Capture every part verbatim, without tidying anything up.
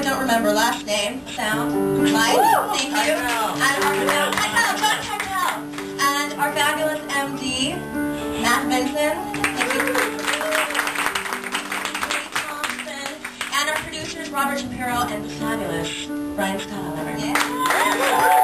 I don't remember last name, sound, Mike, thank you, and our Cartel, John Cartel, and our fabulous M D, Matt Vincent, thank you, Thompson, and our producers, Robert Shapiro, and the fabulous Brian Scott Oliver. Yeah.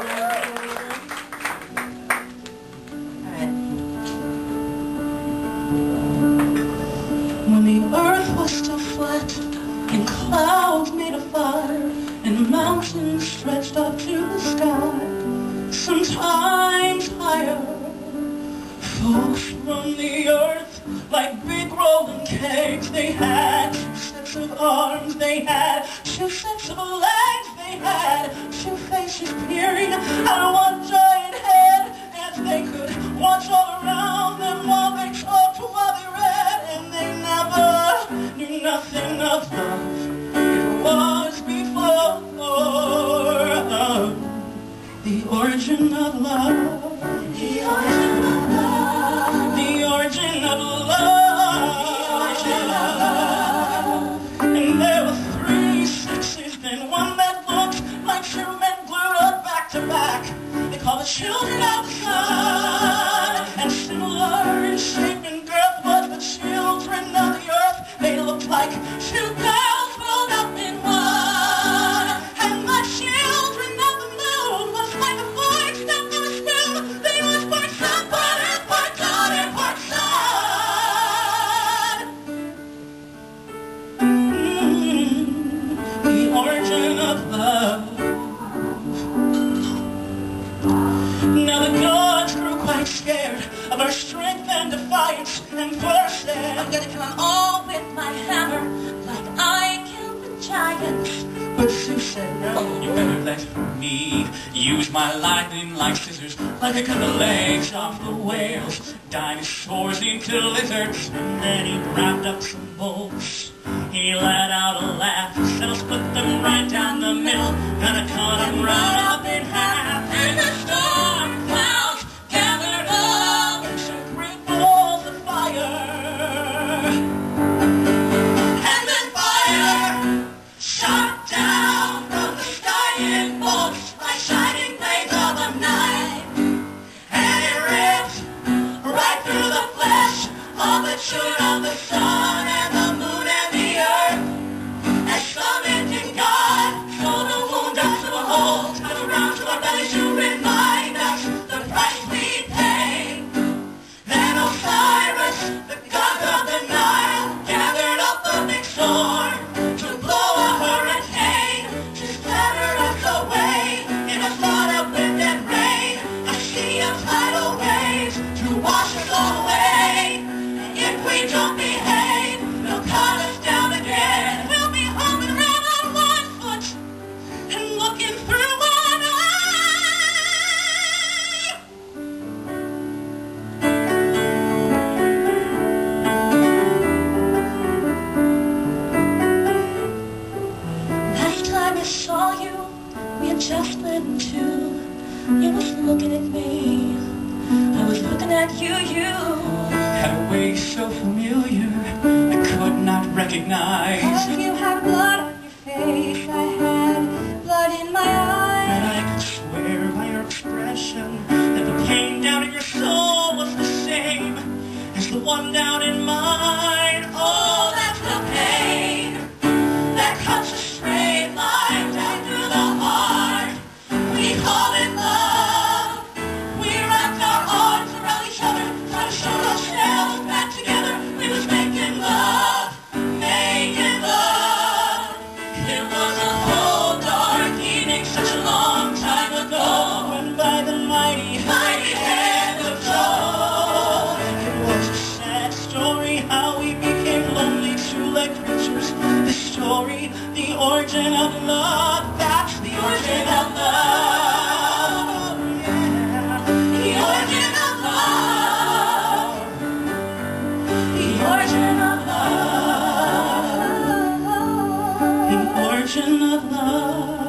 When the earth was still flat, and clouds made of fire, and mountains stretched up to the sky, sometimes higher, folks from the earth, like big rolling kegs, they had two sets of arms, they had two sets of legs, they had two faces peering out of one giant head, as they could watch all around them while they talked, while they read, and they never knew nothing of love. It was before uh, the origin of love. The origin of love. The origin of love. The origin of love. And there were three sexes, then one that looked like two men glued up back to back. They call the children of the sun, and similar in shape and girth was the children of the earth. They looked like two girls rolled up in one, and the children of the moon was like a boy stuck in a spoon. They was part sun, part earth, part God, and part sun. Mm-hmm. The origin of love. Now the gods grew quite scared of our strength and defiance, and Thor said, I'm gonna come all with my hammer, like I killed the giants. But Zeus said, no, you better let me use my lightning like scissors, like I cut the legs off the whales, dinosaurs into lizards. And then he grabbed up some bolts, he let out a laugh, said I'll split them right down the middle, gonna cut them right up in half. And the storm clouds gathered up into great balls of fire, and then fire shot down from the sky in bolts like shining blades of a knife, and it ripped right through the flesh of the children of the sun and the moon and the earth. As summoned God, so the wound us to a hole, tied around to our bellies to remind us the price we pay. Then Osiris, the god of the Nile, gathered up the big storm to blow a hurricane, to scatter us away in a flood of wind and rain, a sea of tidal waves to wash us all away. If we don't behave, they'll cut us down again. We'll be holding around on one foot and looking through one eye. Last time I saw you, we had just split in two. You was looking at me, I was looking at you, you had a way so familiar, I could not recognize. If you had blood on your face, I had blood in my eyes. And I could swear by your expression that the pain down in your soul was the same as the one down in mine. Oh, that's the pain that cuts a straight line down through the heart. We call it love. We wrapped our arms around each other, trying to show ourselves back together. We was making love, making love. It was a whole dark evening, such a long time ago, when by the mighty, mighty hand of Jove. It was a sad story how we became lonely two-legged creatures. The story, the origin of love, that's the origin of love. Yeah. The origin of love. The origin of love. The origin of love.